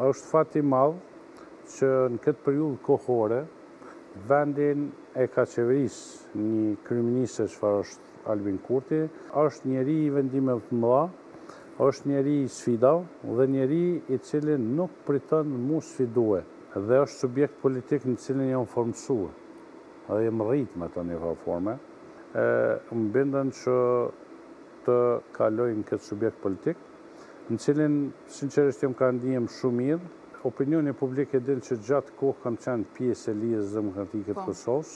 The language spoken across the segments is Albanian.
është fat i madh që në këtë periudhë kohore vendin e ka qeverisë një kryeminist çfarë është Albin Kurti, është njeri i vendimeve të mëdha, është njeri i sfidave dhe njeri i cili nuk priton mu sfidue dhe është subjekt politik në cilin jam formësuar dhe jem rrit me të një forme. Më bindën që të kaloj në këtë subjekt politik, në cilin, sinqerisht, jem ka ndihem shumë mirë. Opinioni publik e din që gjatë kohë kam qenë pjesë e Lidhjes Demokratike të Kosovës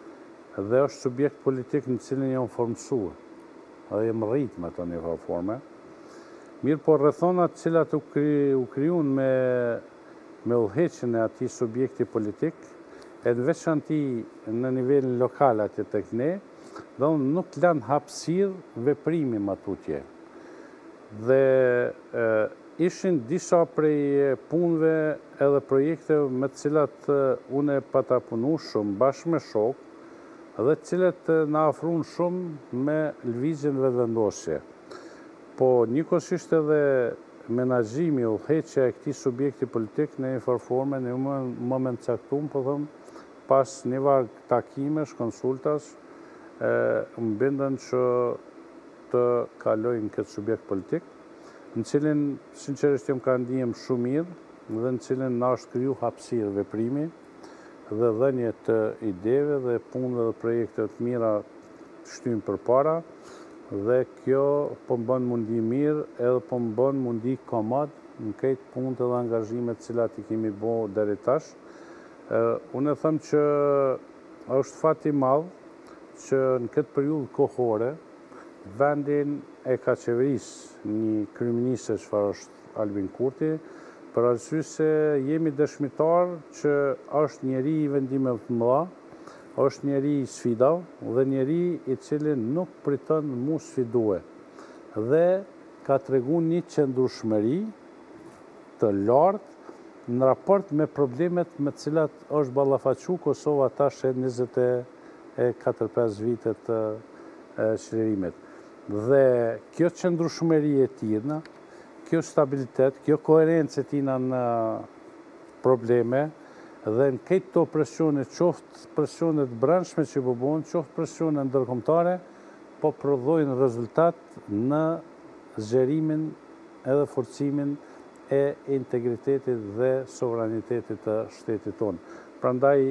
dhe është subjekt politik në cilin jam formësuar dhe jem rrit me të një forme. Mirë, por rrethonat cilat u krijuan me udhëheqjen e atij subjekti politik, e në veçanti në nivelin lokal atje tek ne, dhe unë nuk lanë hapësirë veprimi më tutje. Dhe ishin disa prej punëve edhe projekte me të cilat unë pata punu shumë bashkë me shok, dhe të cilat na afruan shumë me lëvizjen vetëvendosje. Po njëkohësisht edhe menaxhimi, udhëheqja e këtij subjekti politik në një forme në një moment caktuar, po them, pas një varg takimesh, konsultash, më bindën që të kaloj në këtë subjekt politik, në cilin, sinqerisht, jem ka ndihem shumë mirë dhe në cilin na është kriju hapësirë veprimi dhe dhënie të ideve dhe punëve dhe projekte të mira shtyjnë përpara, dhe kjo po më bën mundi mirë edhe po më bën mundi komod në këtë punët dhe angazhimet cilat i kemi bo deri tash. Unë e them që është fat i madh që në këtë periudhë kohore vendin e ka qeverisë një kryeminist çfarë është Albin Kurti, për arsye se jemi dëshmitar që është njeri i vendimeve të mëdha, është njeri i sfidave dhe njeri i cili nuk priton mu sfidue dhe ka treguar një qëndrueshmëri të lartë në raport me problemet me të cilat është ballafaqu Kosova tash e 24-5 vitet të qeverimit. Dhe kjo qëndrueshmëri e tina, kjo stabilitet, kjo koherencë e tina në probleme, dhe në këtë to presione, qoftë presionet brendshme që po bëhen, qoftë presionet ndërkombëtare, po prodhojnë rezultat në zgjerimin edhe forcimin e integritetit dhe sovranitetit të shtetit tonë. Prandaj,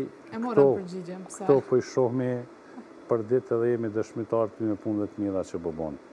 këto po i shohmi për ditë edhe jemi dëshmitar të një punëve të mira që po bëhen.